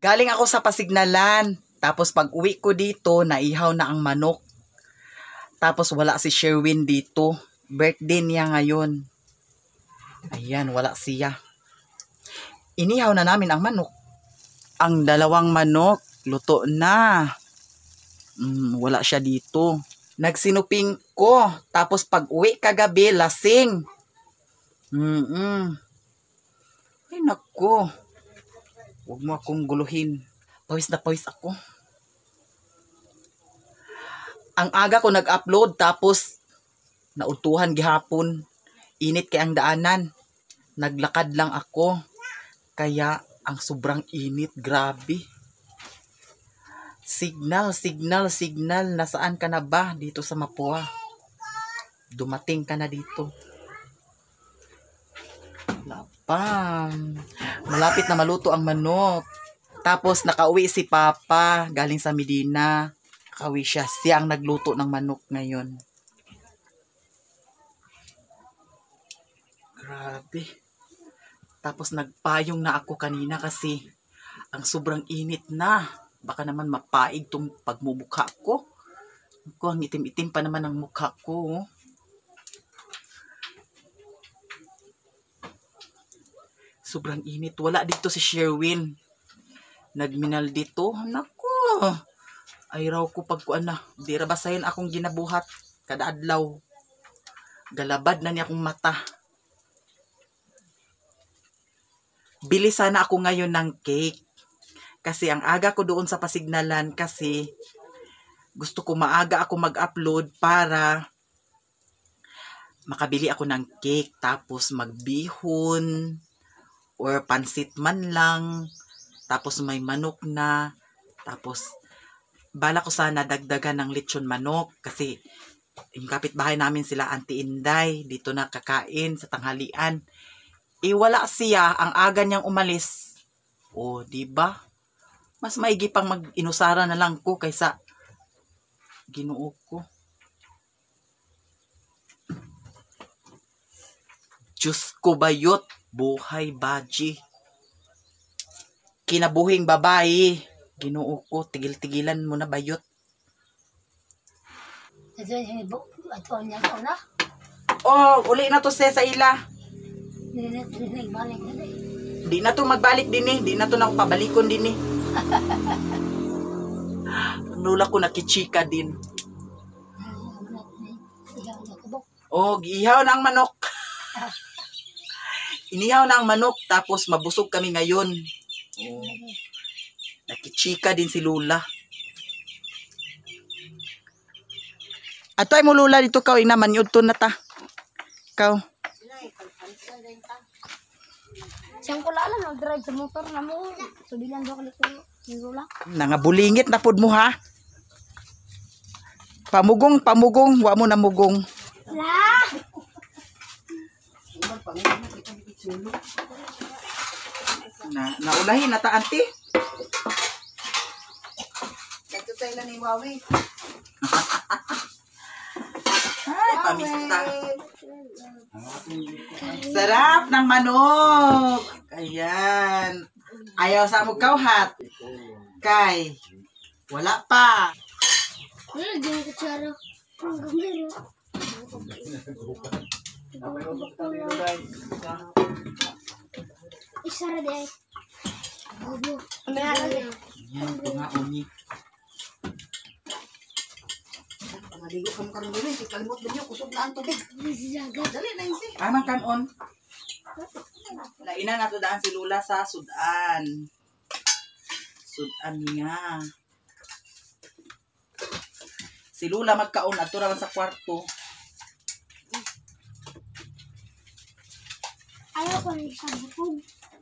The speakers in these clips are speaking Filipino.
Galing ako sa Pasignalan. Tapos pag uwi ko dito, naihaw na ang manok. Tapos wala si Sherwin dito. Birthday niya ngayon. Ayan, wala siya. Inihaw na namin ang manok. Ang dalawang manok, luto na. Wala siya dito. Nagsinuping ko. Tapos pag uwi kagabi, lasing. Ay, nako. Huwag mo akong guluhin. Pawis na pawis ako. Ang aga ko nag-upload, tapos nautuhan gihapon. Init kay ang daanan. Naglakad lang ako. Kaya ang sobrang init, grabe. Signal. Nasaan ka na ba dito sa Mapua? Dumating ka na dito. Malapit na maluto ang manok. Tapos nakauwi si Papa galing sa Medina. Nakauwi siya. Siya ang nagluto ng manok ngayon. Grabe. Tapos nagpayong na ako kanina kasi ang sobrang init na. Baka naman mapaig tong pagmumukha ko. Ang itim-itim pa naman ang mukha ko. Sobrang init. Wala dito si Sherwin. Nagminal dito. Naku. Ay raw ko pagkuan na. Di ra basahin akong ginabuhat. Kada adlaw. Galabad na niya akong mata. Bili sana ako ngayon ng cake. Kasi ang aga ko doon sa Pasignalan kasi gusto ko maaga ako mag-upload para makabili ako ng cake. Tapos magbihon or pansit man lang. Tapos may manok na. Tapos bala ko sana dagdagan ng lechon manok. Kasi yung kapitbahay namin sila Auntie Inday. Dito na kakain sa tanghalian. Wala siya. Ang aga niyang umalis. Diba? Mas maigi pang mag-inusara na lang ko kaysa Ginoo ko. Diyos ko bayot. Buhay baji. Kinabuhing babae. Ginoo ko, tigil-tigilan mo na bayot. Uli na to sa ila. Di na to magbalik din eh. Di na to na pabalikon din eh. Nula ko nakichika din. Giihaw na ang manok. Inihaw na ang manok, tapos mabusog kami ngayon. Nakichika din si Lula. Atoy mo Lula dito kaw inaman yun to na ta. Kaw. Siyang ko lang mag-drive sa motor na mo. Subilan do kalit ko ni Lula. Nangabulingit na pud mo ha. Pamugong, wa mo na mugong. La. Naulahin na ta auntie. Nagtutay lang ni Wawi. Ay, pamista. Sarap ng manok. Ayan. Ayaw sa mo kawhat. Kay. Wala pa. Di ko tsara. Ang gamero. Isara de. Ayan, ito nga uni. Maligo ka mo karoon din eh. Kalimot din yung kusog na ang tubig. Dali na yun si. Amang kanon. Lainan na to daan si Lula sa sudan. Sudan niya. Si Lula magkaon ato raman sa kwarto. Ayaw ko rin sa bukog.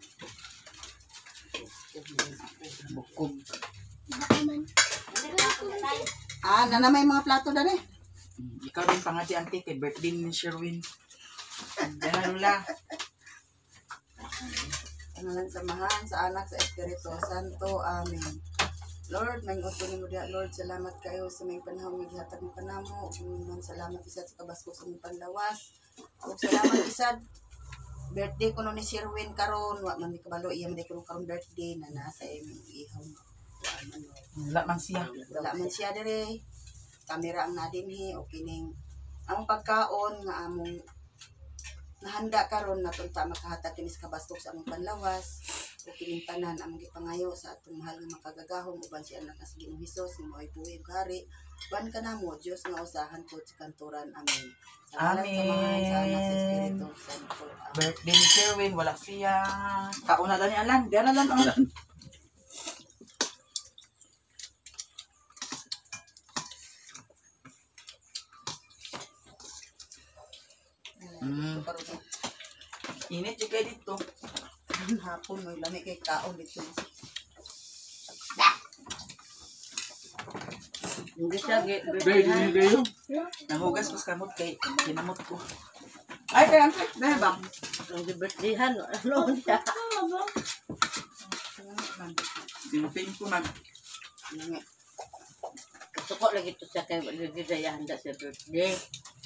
Bukog. Baka man. Na may mga plato na eh. Ikaw din pa nga si auntie kay birthday ni Sherwin. Diyan na Lula. Ano lang samahan sa anak sa Espiritu Santo. Amen. Lord, may uto ni mo diya. Lord, salamat kayo sa may panahon ng gihatag ng panamo. Salamat isad sa kabasko sa mga panlawas. Salamat isad. Birthday ko no ni Sherwin karon, wa man mi kabalo iya man ko karon birthday na nasa imong ihaw Wala man siya. Wala man siya dire. Kamera ang nadinhi o kining among pagkaon nga among nahanda karon natunta makahatag kini sa kabastok sa among panlawas o kining tanan among gipangayo sa atong mahal nga makagagahom uban siya anak sa Ginoong Hesus nga moay buhi ug hari. Ban kanamo Dios nga usahan ko sa kanturan. Amen. Sa ngalan sa Ama, sa Anak, sa Espiritu Santo. Amen. Birthday ni Sherwin, wala siya. Kauna lang ni Alan. Diyan na lang. Oh. Karon Init yung kayo dito. hapon may lami kay kaon dito. Hindi siya Nangugas ko sa kamot kay kinamot ko. Ay, kaya ang dahil ba? ang birthdayhan. Ano siya? Sinupin ko man. Gusto ko lagi ito siya kay Ligidayaan sa birthday.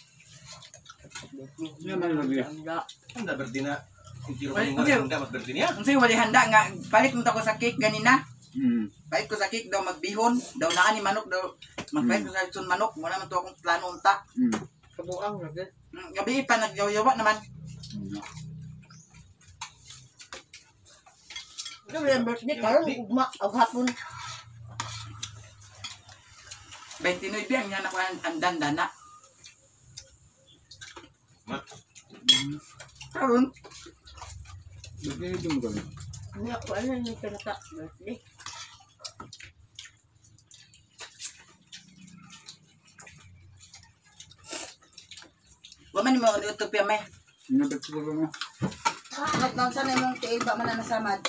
Naman lagi. Handa. Handa berdina. Hindi Ay, rin hindi. handa mas berdina. Kung sa'yo, wali handa nga. Palit mo ko sa cake ganina. Hmm. Palit ko sa cake daw magbihon. Daw naa ni manok daw. Magpalit ko sa itong manok. Wala man to akong plano unta. Kabuang lagi. Gabi pa nagyaw-yawa naman. Ito yung birthday karon ugma o hapon. 29 ang yan ako ang dandana. Mat. Karon. Dito mo kami. Hindi ako ano yung pinaka birthday. Waman ni mo ang utopia may. Inabot ko mo. Nagnaon sa imong tiiba man na nasamad.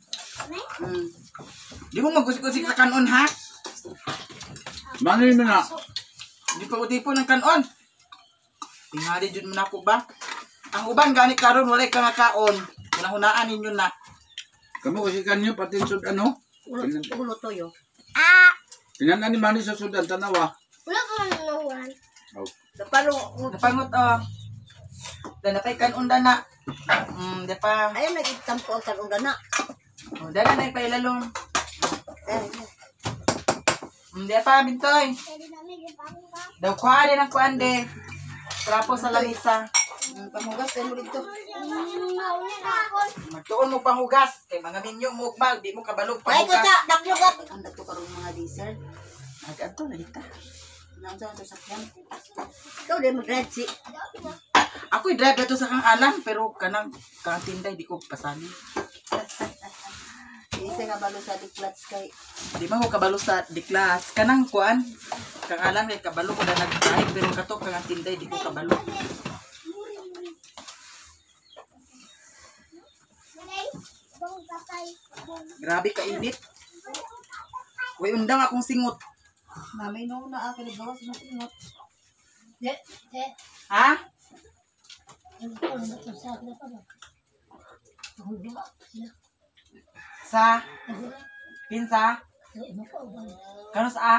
Di mo magusik-usik sa kanon ha. Manoy mo na. Di pa utipo ng kanon. Tingali jud mo na ako ba? Ang uban gani karon wala ka nakaon. Hunahunaan ninyo na. Kamu kasi kanyo pati sud ano? Ulo toyo. Tinan ni mani sa sudan tanawa. Wala ka man nahuan. Napalo. Napangot oh. Danapay kanon na. Di pa. Ayun nagtampo ang kanong dana. Oh, dala na ipailalong. Di pa bintoy. Daw kuha din ang kuande. Trapo sa lamisa. Pamugas kayo mo dito. Magtuon mo panghugas. Kay mga minyo mo ugmag. Di mo kabalog Ay ko panghugas. sa daklugat. Handa to karon mga dessert. Agad na ita. Nang sa sakyan. Ikaw din mag-redsi. Ako'y drive ito sa kang alam. Pero kanang tinday di ko pasali. Isa nga balo sa diklats kay Di man ko kabalo sa diklas. Kanang kuan. Kang alam kay kabalo ko na nag-drive. Pero kato kang tinday di ko kabalo. Grabe ka init. Uy, undang akong singot. namay no na akin gawas ng ingot. Ha? Sa? Pinsa? Kano sa?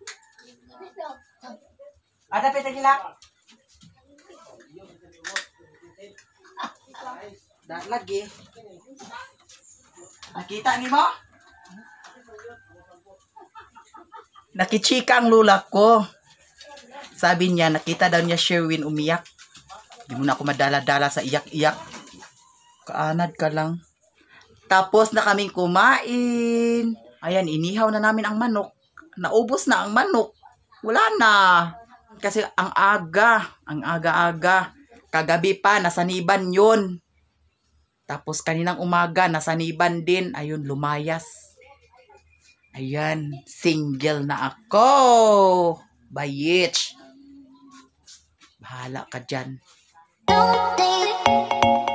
Ada pita gila? Dah lagi. Nakita ni mo? Nakichika ang lula ko. Sabi niya, nakita daw niya Sherwin umiyak. Di mo na ako madala-dala sa iyak-iyak. Kaanad ka lang. Tapos na kaming kumain. Ayan, inihaw na namin ang manok. Naubos na ang manok. Wala na. Kasi ang aga-aga. Kagabi pa, nasaniban yun. Tapos kaninang umaga, nasaniban din. Ayun, lumayas. Ayan, single na ako. Bayich. Bahala ka dyan. Don't think